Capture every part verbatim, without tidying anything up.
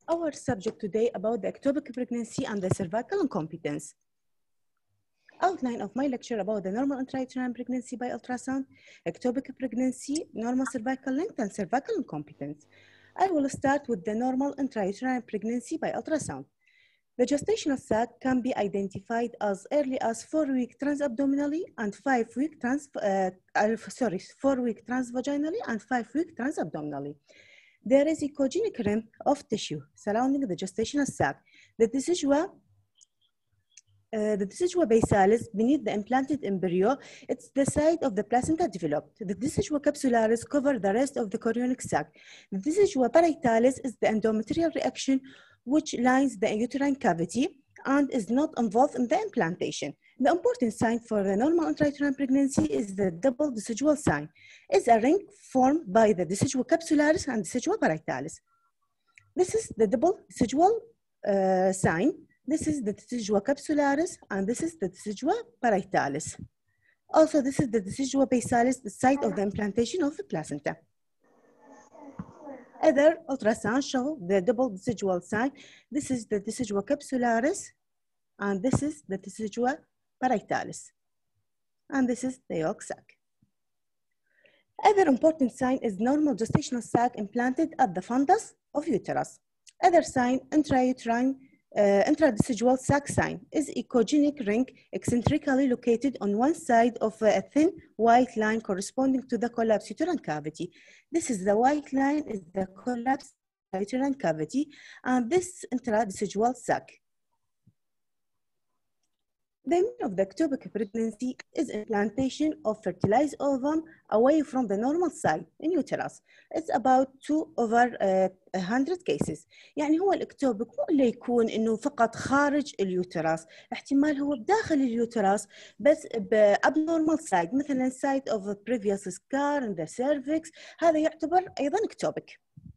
our subject today about the ectopic pregnancy and the cervical incompetence. Outline of my lecture about the normal intrauterine pregnancy by ultrasound, ectopic pregnancy, normal cervical length, and cervical incompetence. I will start with the normal intrauterine pregnancy by ultrasound. The gestational sac can be identified as early as four-week transabdominally and five-week trans, uh, uh, sorry, four-week transvaginally and five-week transabdominally. There is echogenic rim of tissue surrounding the gestational sac. The decidua, uh, the decidua basalis beneath the implanted embryo, it's the site of the placenta developed. The decidua capsularis cover the rest of the chorionic sac. The decidua parietalis is the endometrial reaction which lines the uterine cavity and is not involved in the implantation. The important sign for the normal intrauterine pregnancy is the double decidual sign. It's a ring formed by the decidua capsularis and decidua parietalis. This is the double decidual uh, sign. This is the decidua capsularis and this is the decidua parietalis. Also, this is the decidua basalis, the site of the implantation of the placenta. Other ultrasound show the double decidual sign. This is the decidua capsularis, and this is the decidua parietalis. And this is the yolk sac. Other important sign is normal gestational sac implanted at the fundus of uterus. Other sign, intrauterine, uh, intradecidual sac sign, is echogenic ring eccentrically located on one side of a thin white line corresponding to the collapsed uterine cavity. This is the white line is the collapsed uterine cavity, and this intradecidual sac. The meaning of the ectopic pregnancy is implantation of fertilized ovum away from the normal side in uterus. It's about two over one hundred cases. يعني هو الإكتوبيك مو اللي يكون إنه فقط خارج اليوترس، احتمال هو بداخل اليوترس بس ب abnormal side مثلا site of a previous scar in the cervix، هذا يعتبر أيضا إكتوبيك.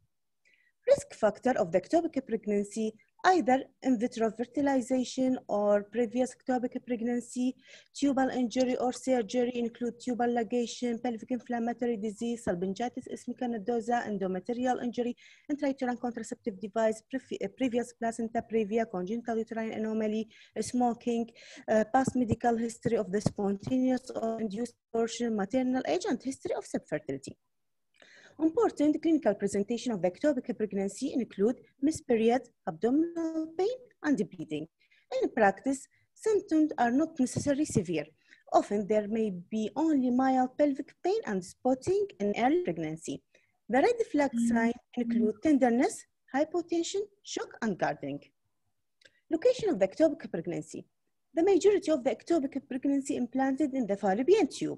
Risk factor of the ectopic pregnancy, either in vitro fertilization or previous ectopic pregnancy, tubal injury or surgery include tubal ligation, pelvic inflammatory disease, salpingitis ischemica nodosa, endometrial injury, intrauterine contraceptive device, previous placenta previa, congenital uterine anomaly, smoking, uh, past medical history of the spontaneous or induced abortion, maternal age, and history of subfertility. Important clinical presentation of the ectopic pregnancy include missed period, abdominal pain, and bleeding. In practice, symptoms are not necessarily severe. Often, there may be only mild pelvic pain and spotting in early pregnancy. The red flag signs include tenderness, hypotension, shock, and guarding. Location of the ectopic pregnancy. The majority of the ectopic pregnancy implanted in the fallopian tube.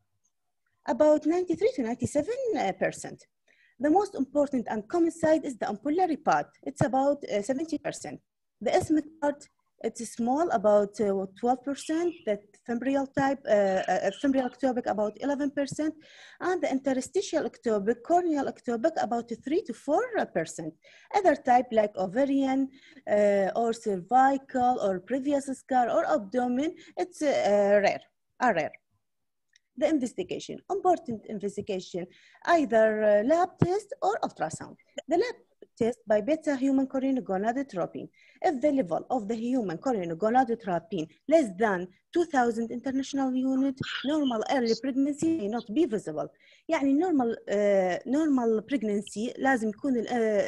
About ninety-three to ninety-seven percent. The most important and common side is the ampullary part. It's about uh, seventy percent. The isthmic part, it's small, about uh, twelve percent. The fimbrial type, uh, uh, fimbrial ectopic, about eleven percent. And the interstitial ectopic, corneal ectopic, about three to four percent. Other type like ovarian uh, or cervical or previous scar or abdomen, it's uh, rare, are rare. The investigation, important investigation, either uh, lab test or ultrasound. The lab test by beta human chorionic gonadotropin. If the level of the human chorionic gonadotropin less than two thousand international unit, normal early pregnancy may not be visible. يعني normal uh, normal pregnancy لازم يكون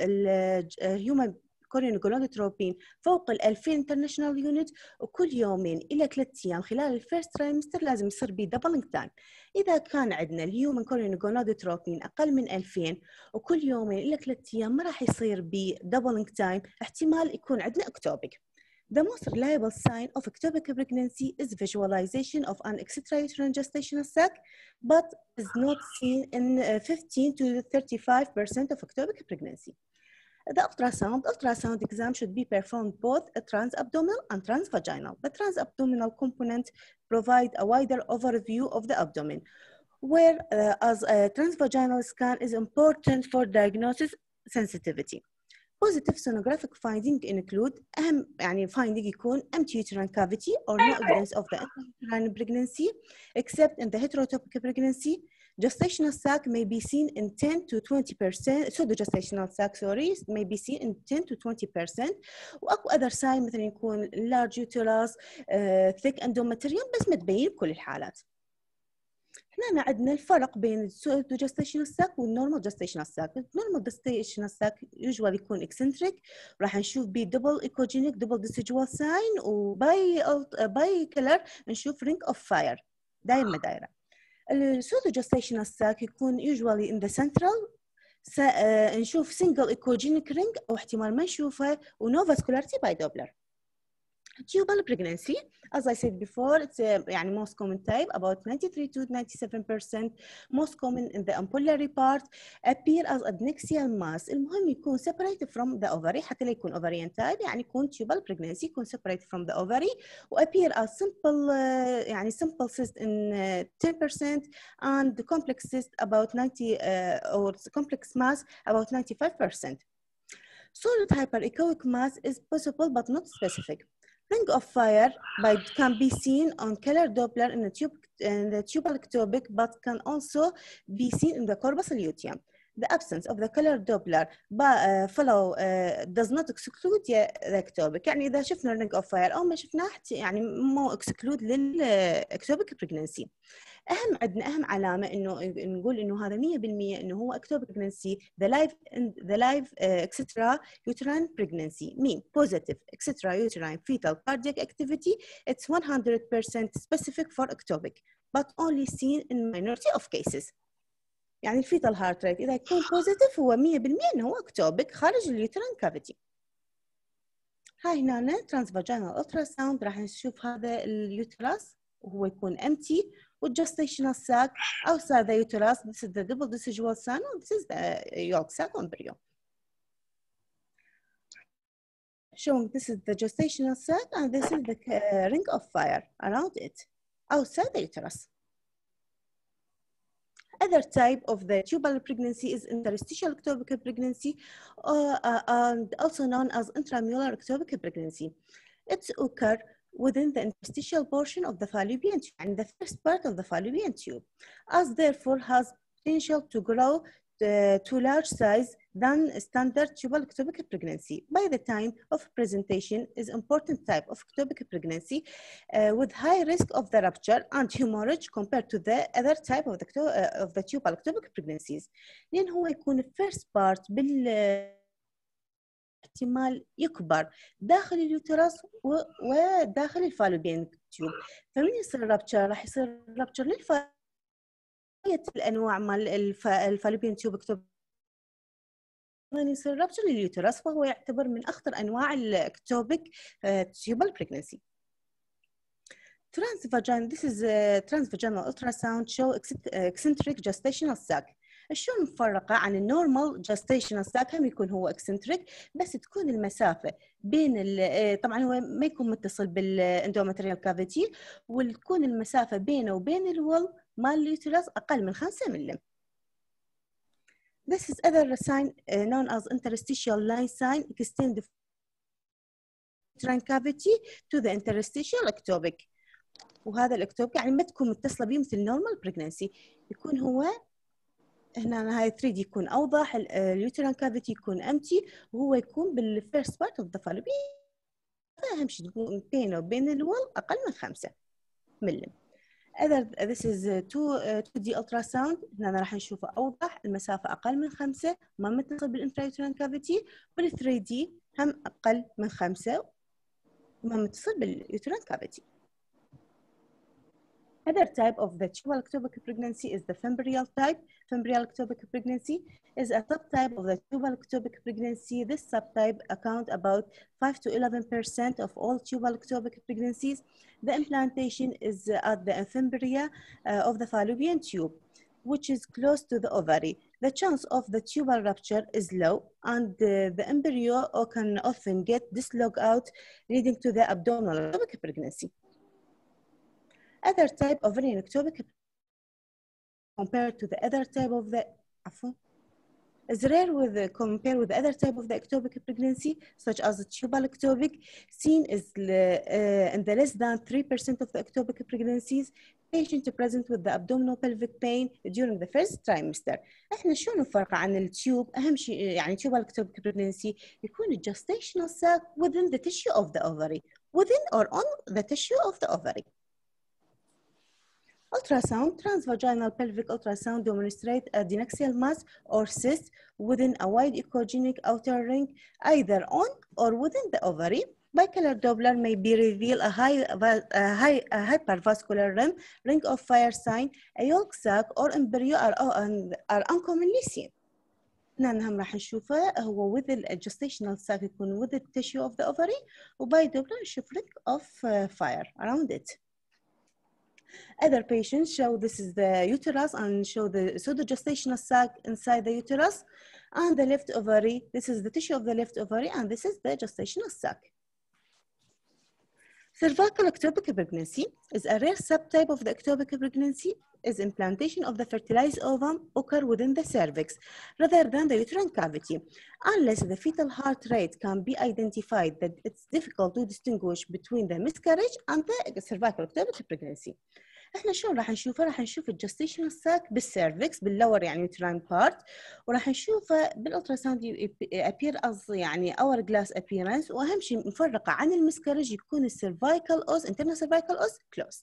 ال uh, human chorionic gonadotropin فوق ال ألفين international unit، وكل يومين إلى ثلاث أيام خلال الفيرست ترايمستر لازم يصير بيه doubling time. إذا كان عندنا الهيومن chorionic gonadotropin أقل من ألفين وكل يومين إلى ثلاث أيام ما راح يصير بيه doubling time، احتمال يكون عندنا ectopic. The most reliable sign of ectopic pregnancy is visualization of an extrauterine gestational sac, but is not seen in fifteen to thirty-five percent of ectopic pregnancy. The ultrasound, ultrasound exam should be performed both transabdominal and transvaginal. The transabdominal component provide a wider overview of the abdomen, where uh, as a transvaginal scan is important for diagnosis sensitivity. Positive sonographic finding include أهم يعني finding يكون empty uterine cavity or no evidence of the intrauterine pregnancy except in the heterotopic pregnancy, Gestational sac may be seen in ten to twenty percent. Pseudo-gestational sac, sorry, may be seen in ten to twenty percent. واكو other sign مثلا يكون large uterus, uh, thick endometrium بس ما تبين كل الحالات. هنا عندنا الفرق بين السودو-gestational sac والنورمال gestational sac. النورمال gestational sac usually يكون eccentric، راح نشوف بيه double echogenic double decidual sign، وباي باي كلر نشوف ring of fire دايما دايره. السودو-gestational sac يكون usually in the central، س... uh, نشوف single echogenic ring أو احتمال ما نشوفها و no vascularity by Doppler. Tubal pregnancy, as I said before, it's a يعني most common type, about ninety-three to ninety-seven percent, most common in the ampullary part, appear as adnexal mass. المهم يكون separated from the ovary، حتى لا يكون ovarian type يعني يكون tubal pregnancy، يكون separated from the ovary و appear as simple uh, يعني simple cyst in uh, ten percent and complex cyst about ninety uh, or complex mass about ninety-five percent. Solid hyperechoic mass is possible but not specific. Ring of fire by, can be seen on color Doppler in the, tube, in the tubal ectopic, but can also be seen in the corpus luteum. The absence of the color Doppler but, uh, follow uh, does not exclude the ectopic. يعني إذا شفنا ring of fire أو ما شفناه يعني مو exclude للectopic pregnancy. أهم عندنا أهم علامة إنه نقول إنه هذا مية بالمية إنه هو ectopic pregnancy the live the live uh, extra uterine pregnancy mean positive extra uterine fetal cardiac activity. It's one hundred percent specific for ectopic but only seen in minority of cases. يعني الفيتال heart rate إذا يكون positive هو مية بالمية إنه هو ectopic خارج اليوترين cavity. هاي هنا transvaginal ultrasound راح نشوف هذا اليوترس وهو يكون empty والgestational sac outside the uterus. This is the double decidual sign and this is the yolk sac embryo. Showing this is the gestational sac and this is the uh, ring of fire around it outside the uterus. Other type of the tubal pregnancy is interstitial ectopic pregnancy uh, uh, and also known as intramural ectopic pregnancy. It's occur within the interstitial portion of the fallopian tube and the first part of the fallopian tube, as therefore has potential to grow uh, to large size than standard tubal ectopic pregnancy. By the time of presentation is important type of ectopic pregnancy uh, with high risk of the rupture and hemorrhage compared to the other type of the, uh, of the tubal ectopic pregnancies. لأن هو يكون first part بال احتمال يكبر داخل اليوترس وداخل الفالوبيان تيوب. فمن يصير الرابتشر؟ راح يصير الرابتشر للفالوبيان الانواع مال الفالوبيان تيوب اكتوبيك يصير الرابتشر لليوترس، فهو يعتبر من اخطر انواع الاكتوبيك تيوبال بريجنسي. Transvaginal, this is a transvaginal ultrasound show eccentric gestational sac. شلون مفرقة عن النورمال gestational sac؟ هم يكون هو eccentric بس تكون المسافة بين طبعا هو ما يكون متصل بالاندومتريال كافيتي وتكون المسافة بينه وبين الول مال اليوترس أقل من خمسة ملم. This is other sign uh, known as interstitial line sign extend the uterine cavity to the interstitial ectopic. وهذا الاكتوبيك يعني ما تكون متصلة به مثل normal pregnancy، يكون هو هنا هاي ثري دي يكون أوضح، اليوترين كافيتي يكون empty وهو يكون بالفيرست بارت اوف ذا فالوبيان. أهم شيء تكون بينه وبين الول أقل من خمسة ملم. Other this is two two D ultrasound. هنا راح نشوفه أوضح، المسافة أقل من خمسة ما متصل بالانترايوترين كافيتي، وال ثري دي هم أقل من خمسة ما متصل باليوترين كافيتي. Other type of the tubal ectopic pregnancy is the fembryal type. Fembryal ectopic pregnancy is a subtype of the tubal ectopic pregnancy. This subtype accounts about five to eleven percent of all tubal ectopic pregnancies. The implantation is at the fembria uh, of the fallopian tube, which is close to the ovary. The chance of the tubal rupture is low, and uh, the embryo can often get dislodged out, leading to the abdominal ectopic pregnancy. Other type of ovarian ectopic compared to the other type of the عفوا is rare with uh, compared with other type of the ectopic pregnancy, such as the tubal ectopic, seen is uh, in the less than three percent of the ectopic pregnancies. Patient present with the abdominal pelvic pain during the first trimester. احنا شو نفرق عن التيوب؟ اهم شيء يعني tubal ectopic pregnancy يكون the gestational sac within the tissue of the ovary, within or on the tissue of the ovary. Ultrasound, transvaginal pelvic ultrasound demonstrate a adnexial mass or cyst within a wide echogenic outer ring, either on or within the ovary. Bicular Doppler may be reveal a high, a high a hypervascular rim, ring of fire sign, a yolk sac or embryo are, are uncommonly seen. هنا هم راح نشوفه هو with the gestational sac يكون with the tissue of the ovary, وباي Doppler نشوف ring of fire around it. Other patients show this is the uterus and show the pseudogestational sac inside the uterus, and the left ovary, this is the tissue of the left ovary, and this is the gestational sac. Cervical ectopic pregnancy is a rare subtype of the ectopic pregnancy, is implantation of the fertilized ovum occur within the cervix rather than the uterine cavity. Unless the fetal heart rate can be identified, that it's difficult to distinguish between the miscarriage and the cervical ectopic pregnancy. احنا شلون راح نشوفه؟ راح نشوف الجستيشنال ساك بالسيرفكس باللور يعني يوتراين بارت، وراح نشوفه بالالتراساوند ابير از يعني اور جلاس ابييرنس، واهم شيء مفرقه عن المسكرج يكون السيرفايكال اوس internal cervical os closed.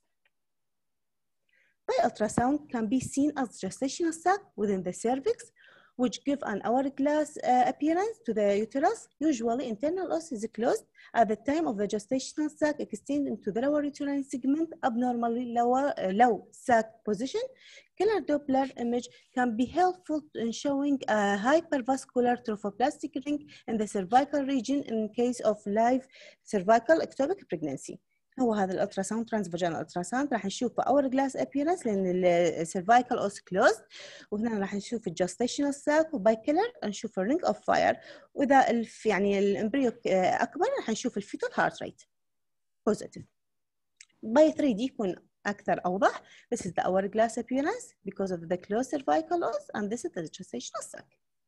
By ultrasound can be seen as gestational sac within the cervix, which give an hourglass uh, appearance to the uterus. Usually internal os is closed at the time of the gestational sac extending into the lower uterine segment, abnormally lower, uh, low sac position. Killer Doppler image can be helpful in showing a hypervascular trophoblastic ring in the cervical region in case of live cervical ectopic pregnancy. هو هذا الالتراساوند ترانسفاجينال التراساوند راح نشوفه اور جلاس ابييرنس لان السيرفايكال اوس كلوزد، وهنا راح نشوف الجستيشنال ساك وبايكلر نشوف الرينج اوف فاير، واذا الف يعني الامبريو اكبر راح نشوف الفيتال هارت ريت بوزيتيف. باي ثري دي يكون اكثر اوضح. This is the hourglass appearance because of the closed cervical os and this is the gestational sac.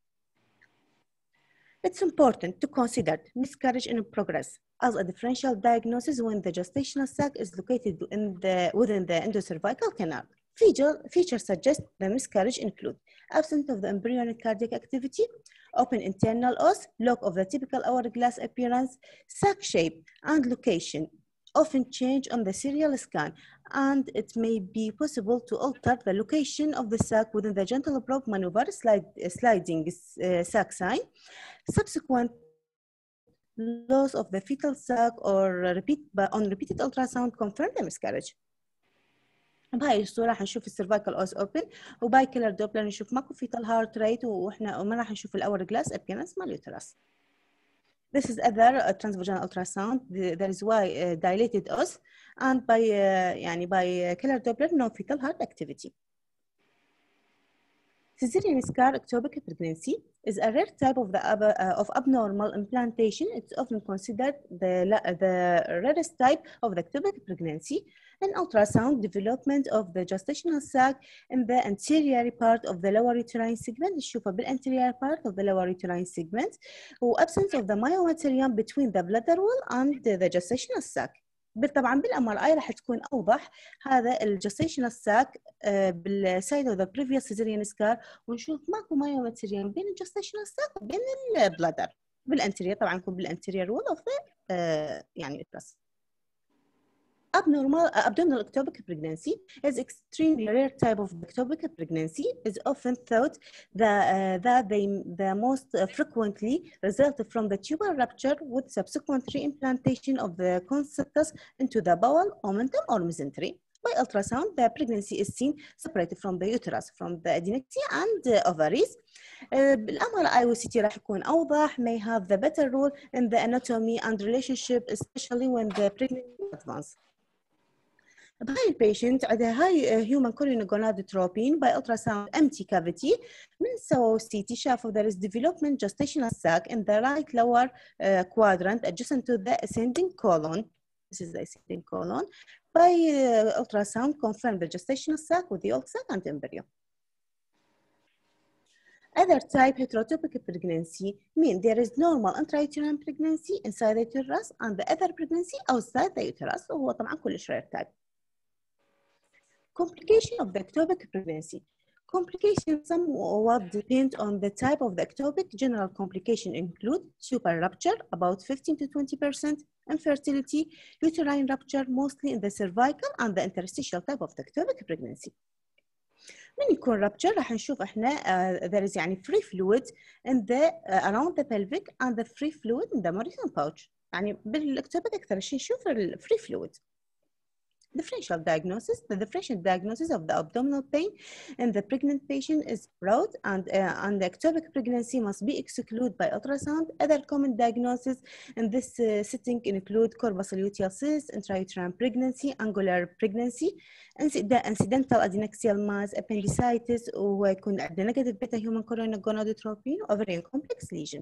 It's important to consider miscarriage in progress as a differential diagnosis when the gestational sac is located in the, within the endocervical canal. Feature, features suggest the miscarriage include absence of the embryonic cardiac activity, open internal os, lock of the typical hourglass appearance, sac shape and location often change on the serial scan, and it may be possible to alter the location of the sac within the gentle probe maneuver slide, sliding uh, sac sign. Subsequent loss of the fetal sac or repeat on repeated ultrasound confirm the miscarriage. بهاي الصورة حنشوف السيرفايكال اوس اوبن وباي كيلر دوبلر نشوف ماكو فيتال هارت ريت، واحنا وما راح نشوف الاور جلاس ابيرنس مال اليوترس. This is other uh, transvaginal ultrasound. There is why uh, dilated os, and by uh, يعني by killer Doppler no fetal heart activity. Cesarean scar ectopic pregnancy is a rare type of the uh, of abnormal implantation. It's often considered the the rarest type of the ectopic pregnancy. An ultrasound development of the gestational sac in the anterior part of the lower uterine segment. نشوفها بالanterior part of the lower uterine segment. و absence of the myometerium between the bladder wall and the gestational sac. طبعا بالام ار اي راح تكون اوضح هذا الجستيشنال ساك بالسايد اوف ذا بريفيوس سيزيريان سكار، ونشوف ماكو مايومتريان بين الجستيشنال ساك وبين البلادر بالانتيريور، طبعا يكون بالانتيريور وول اوف ذا يعني الترس. Abnormal uh, abdominal ectopic pregnancy is extremely rare type of ectopic pregnancy. Is often thought that uh, that they the most uh, frequently result from the tubal rupture with subsequent reimplantation of the conceptus into the bowel, omentum, or mesentery. By ultrasound, the pregnancy is seen separated from the uterus, from the adnexia and the ovaries. بالام ار اي والسي راح يكون اوضح. May have the better role in the anatomy and relationship, especially when the pregnancy advances. بهاي البيشنت عندها هاي human choriogonadotropin by ultrasound empty cavity. من سووا السي تي شافوا there is development gestational sac in the right lower uh, quadrant adjacent to the ascending colon. This is the ascending colon. By uh, ultrasound confirm the gestational sac with the yolk sac and embryo. Other type, heterotopic pregnancy, mean there is normal intrauterine pregnancy inside the uterus and the other pregnancy outside the uterus, وهو طبعا كلش rare type. Complication of the ectopic pregnancy. Complications somewhat depend on the type of the ectopic. General complications include super rupture, about fifteen to twenty percent, infertility, uterine rupture, mostly in the cervical and the interstitial type of the ectopic pregnancy. من يكون rupture راح نشوف احنا uh, there is يعني free fluid in the uh, around the pelvic and the free fluid in the Morrison pouch. يعني بالectopic أكثر شيء نشوف ال free fluid. Differential diagnosis. The differential diagnosis of the abdominal pain in the pregnant patient is broad, and, uh, and the ectopic pregnancy must be excluded by ultrasound. Other common diagnoses in this uh, setting include corpuscle luteal cyst, intrauterine pregnancy, angular pregnancy, incidental adnexial mass, appendicitis, ويكون عندنا negative beta human chorionic gonadotropin, ovarian complex lesion.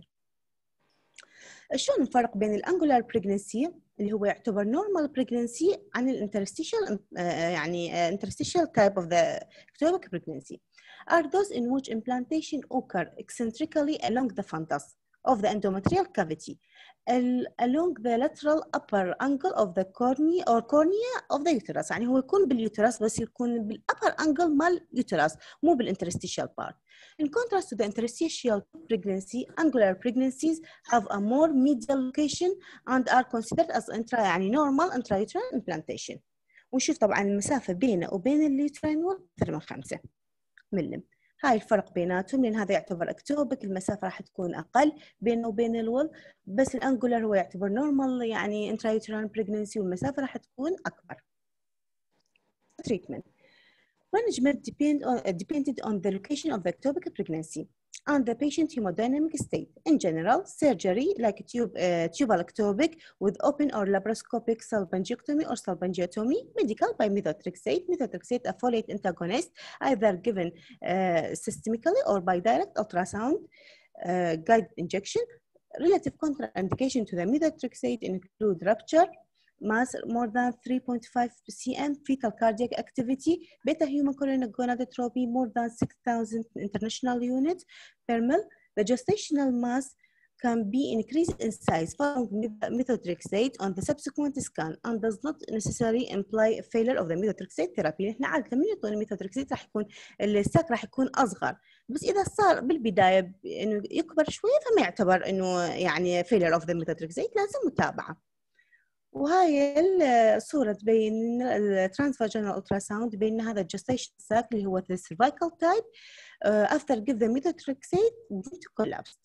شلون نفرق بين الانجولار بريجنسي اللي هو يعتبر نورمال بريجنسي عن الانترستيشال يعني interstitial type of the ectopic pregnancy are those in which implantation occur eccentrically along the fundus of the endometrial cavity along the lateral upper angle of the cornea or cornea of the uterus. يعني هو يكون باليوترس بس يكون بالupper angle مال uterus مو بالinterstitial part. In contrast to the interstitial pregnancy, angular pregnancies have a more medial location and are considered as intra يعني normal intrauterine implantation. ونشوف طبعا المسافة بينه وبين اليوترين وول أكثر من خمسة ملم. هاي الفرق بيناتهم لأن هذا يعتبر اكتوبك المسافة راح تكون أقل بينه وبين الول، بس الأنجولار هو يعتبر نورمال يعني intrauterine pregnancy والمسافة راح تكون أكبر. Treatment. Management depend on, uh, depended on the location of the ectopic pregnancy and the patient hemodynamic state. In general, surgery like tube, uh, tubal ectopic with open or laparoscopic salpingectomy or salpingectomy, medical by methotrexate. Methotrexate, a folate antagonist, either given uh, systemically or by direct ultrasound uh, guide injection. Relative contraindication to the methotrexate include rupture, mass more than three point five centimeters, fetal cardiac activity, beta human chorionic gonadotropy more than six thousand international units per mil. The gestational mass can be increased in size following methotrexate on the subsequent scan and does not necessarily imply a failure of the methotrexate therapy. احنا عادة لما يعطون الميثوتريكسيت راح يكون الساك راح يكون أصغر، بس إذا صار بالبداية إنه يكبر شوية فما يعتبر إنه يعني failure of the methotrexate، لازم متابعة. وهاي الصورة تبين الترانسفاجينال ultrasound تبين هذا الجستيشن ساك اللي هو the cervical type uh, after give the methotrexate due to collapse.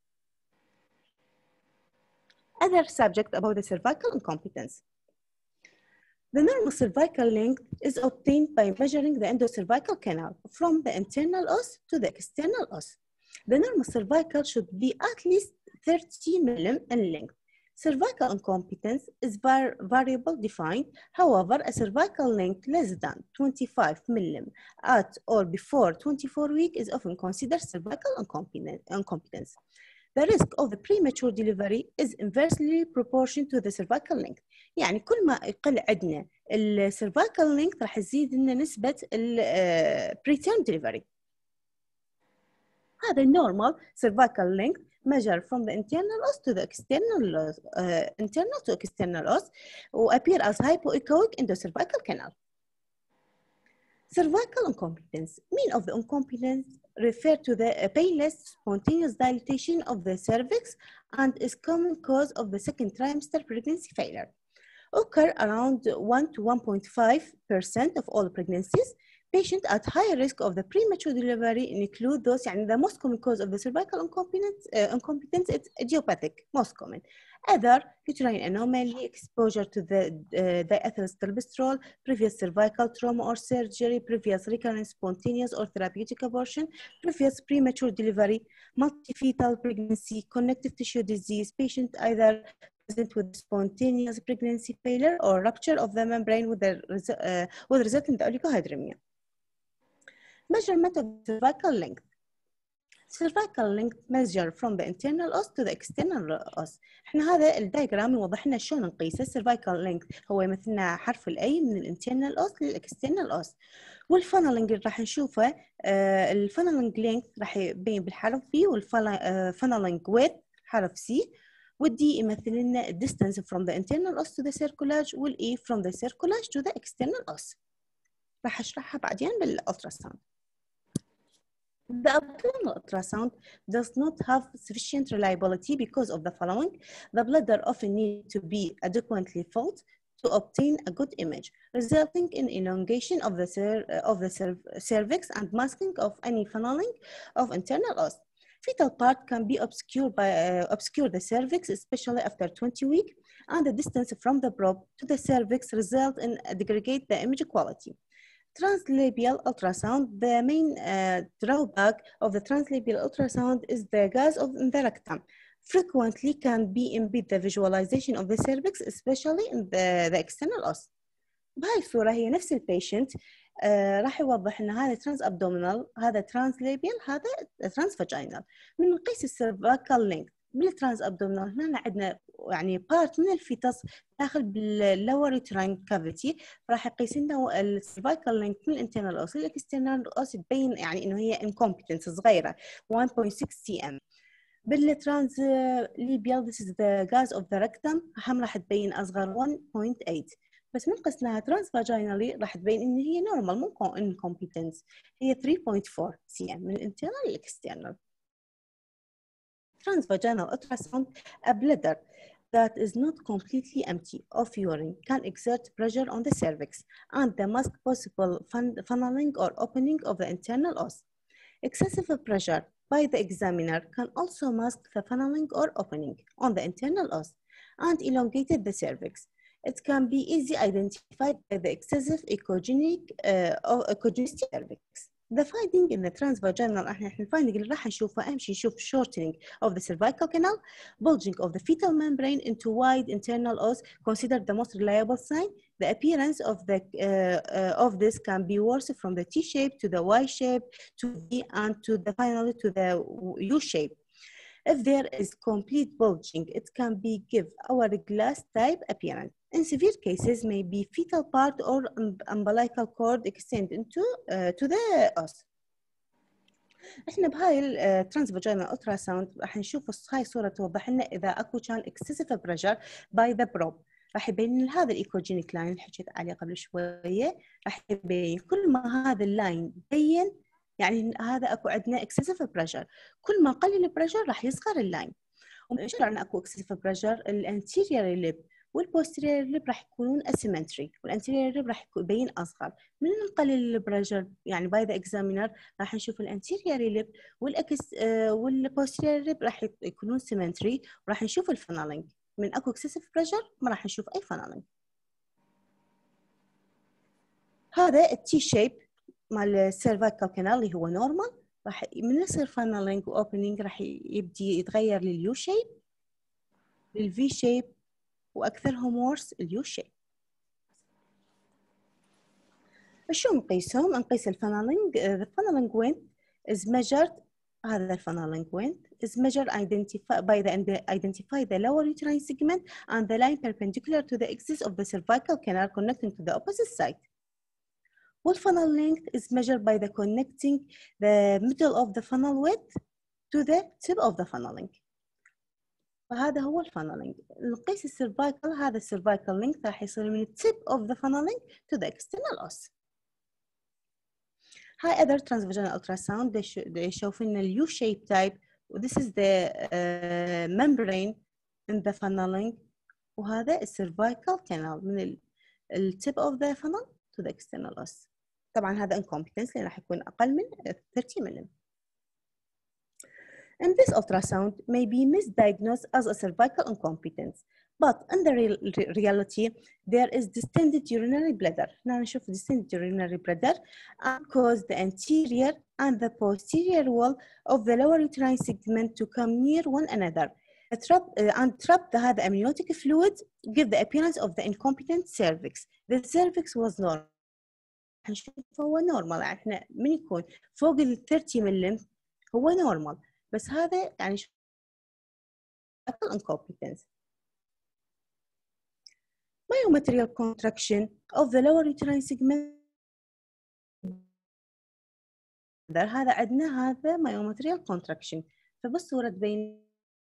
Other subject about the cervical incompetence. The normal cervical length is obtained by measuring the endocervical canal from the internal os to the external os. The normal cervical should be at least thirty millimeters in length. Cervical incompetence is var variable defined. However, a cervical length less than twenty-five millimeters at or before twenty-four weeks is often considered cervical incompetence. The risk of the premature delivery is inversely proportional to the cervical length. يعني كل ما يقل عندنا ال cervical length راح يزيد لنا نسبة ال preterm delivery. هذا normal cervical length measured from the internal os to the external uh, internal to external os or appear as hypoechoic endocervical canal. Cervical incompetence. Mean of the incompetence refer to the painless spontaneous dilatation of the cervix and is common cause of the second trimester pregnancy failure. Occur around one to one point five percent of all pregnancies. Patients at high risk of the premature delivery include those, and the most common cause of the cervical incompetence, uh, incompetence is idiopathic, most common. Other, uterine anomaly, exposure to the uh, diethylstilbestrol, previous cervical trauma or surgery, previous recurrent spontaneous or therapeutic abortion, previous premature delivery, multifetal pregnancy, connective tissue disease, patient either present with spontaneous pregnancy failure or rupture of the membrane with the uh, with resultant oligohydramnia. Measurement of cervical length. cervical length measure from the internal os to the external os. احنا هذا الدايجرام يوضح لنا شلون نقيسه. cervical length هو مثلنا حرف الاي من الانترنال os للاكسترنال os. والفانلنج اللي راح نشوفه آه الفانلنج لينث راح يبين بالحرف B، والفانلنج width حرف C، والدي يمثل لنا distance from the internal os to the cerclage، والE from the cerclage to the external os. راح اشرحها بعدين بالالتراساوند. The abdominal ultrasound does not have sufficient reliability because of the following. The bladder often needs to be adequately filled to obtain a good image, resulting in elongation of the, cer of the cer cervix and masking of any funneling of internal os. Fetal part can be obscured by uh, obscure the cervix, especially after twenty weeks, and the distance from the probe to the cervix result in degrade the image quality. Translabial ultrasound. The main uh, drawback of the translabial ultrasound is the gas of in the rectum. Frequently can be impede the visualization of the cervix, especially in the, the external os. بهاي الصورة هي نفس البيشنت آه راح يوضح ان هذا ترانس ابدومينال، هذا ترانسليبيال، هذا ترانس فاجينال. من نقيس السيرفايكال لينث بالترانس ابدومينال هنا عندنا يعني بارت من الفيتس داخل باللور يوتراين كافيتي، راح يقيس لنا السيرفايكال لينث من الانترنال اوس للاكسترنال اوس تبين يعني انه هي incompetence صغيره واحد فاصلة ستة سي ام. بالترانس ليبيال this is the gas of the rectum هم راح تبين اصغر واحد فاصلة ثمانية. بس من قسناها ترانس فاجينالي راح تبين ان هي نورمال مو incompetence، هي ثلاثة فاصلة أربعة سي ام من الانترنال للاكسترنال. Transvaginal ultrasound. A bladder that is not completely empty of urine can exert pressure on the cervix and the mask possible fun funneling or opening of the internal os. Excessive pressure by the examiner can also mask the funneling or opening on the internal os and elongate the cervix. It can be easily identified by the excessive echogenic uh, or echogenicity cervix. The finding in the transvaginal احنا احنا الفايندنج اللي راح نشوفه اهم شيء نشوف shortening of the cervical canal, bulging of the fetal membrane into wide internal os considered the most reliable sign. The appearance of the uh, uh, of this can be worse from the T shape to the Y shape to V and to the finally to the U shape. If there is complete bulging, it can be give hourglass type appearance. In severe cases, may be fetal part or umbilical cord extend into uh, to the os. احنا بهاي الترانسفاجينال ultrasound راح نشوف هاي الصورة توضح لنا إذا أكو كان excessive pressure by the probe. راح يبين هذا الايكوجينيك لاين اللي حكيت عليه قبل شوية، راح يبين كل ما هذا اللاين بين يعني هذا اكو عندنا excessive pressure. كل ما قلل البريشر راح يصغر اللاين. ومشان عندنا اكو excessive pressure الانتيريور ليب والبوستيريور ليب راح يكونون asymmetry، والانتيريور ليب راح يبين اصغر. من نقلل البريشر يعني باي ذا اكزامينر راح نشوف الانتيريور ليب والاكس والبوستيريور ليب راح يكونون symmetry، وراح نشوف الفانلينج. من اكو excessive pressure ما راح نشوف اي فانلينج. هذا التي شيب مال السيرفايكال كانال اللي هو نورمال، راح من يصير فانلينج واوبننج راح يبدي يتغير لليو شيب للفي شيب واكثرهم ورس اليو شيب. شو نقيسهم؟ نقيس الفانلينج. the funneling length is measured. هذا الفانلينج length is measured identify by the identify the lower uterine segment and the line perpendicular to the axis of the cervical canal connecting to the opposite side. What funnel length is measured by the connecting the middle of the funnel width to the tip of the funneling. فهذا هو الفانلينج. نقيس السيرفايكال، هذا السيرفايكال length راح يصير من tip of the funneling to the external os. هاي other transvaginal ultrasound they يشوف لنا اليو shape type. This is the uh, membrane in the funneling، وهذا السيرفايكال canal من ال tip of the funnel to the external os. طبعا هذا incompetence لأنه راح يكون أقل من ثلاثين ملم. And this ultrasound may be misdiagnosed as a cervical incompetence, but in the real reality there is distended urinary bladder. Now نشوف distended urinary bladder and cause the anterior and the posterior wall of the lower uterine segment to come near one another. Trap, uh, and trap the هذا amniotic fluid give the appearance of the incompetent cervix. The cervix was normal. هنشوف هو نورمال. احنا من يكون فوق ال ثلاثين ملم هو normal، بس هذا يعني incompetence. Myometrial contraction of the lower uterine segment، هذا عندنا هذا myometrial contraction، فبالصورة تبين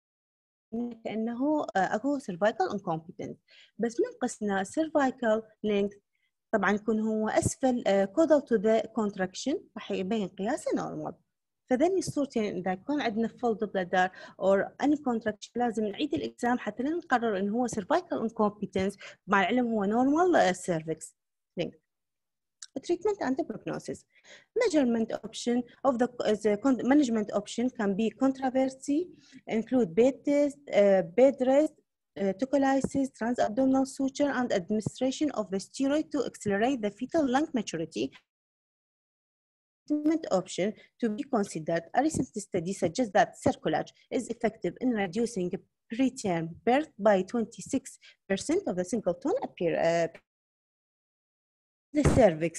كأنه أكو cervical incompetence. بس من قسنا cervical length طبعا يكون هو أسفل caudal to the contraction راح يبين قياسه normal. فذني الصورتين إذا كان عندنا fold bladder or any contraction لازم نعيد الإكزام حتى نقرر إنه هو cervical incompetence، مع العلم هو normal cervix length. Treatment and prognosis. Measurement option of the, the management option can be controversy, include bed test, uh, bed rest, uh, tocolysis, transabdominal suture, and administration of the steroid to accelerate the fetal lung maturity. Treatment option to be considered. A recent study suggests that cercolage is effective in reducing preterm birth by twenty-six percent of the singleton appear. Uh, the cervix.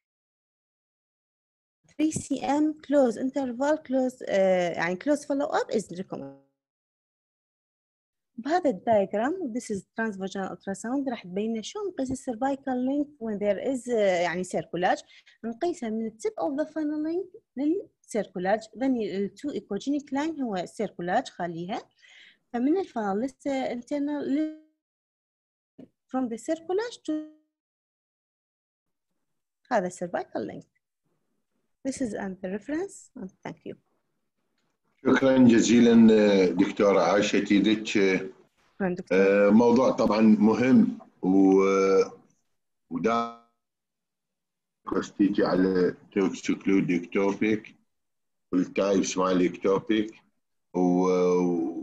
three C M close interval close uh, يعني close follow up is recommended. بهذا الدايجرام this is transvaginal ultrasound راح تبين شلون نقيس السيرفايكال length when there is uh, يعني circulage. نقيسها من tip of the funneling للسيركولاج، then ال two echogenic line هو circulage خليها، فمن الفانل لسه internal from the circulage to هذا cervical length. This is the reference and thank you. شكرا جزيلا دكتورة عائشة تيدك. موضوع طبعا مهم و ودا تيجي على توكسيكلود اكتوبيك والتايبس مال اكتوبيك و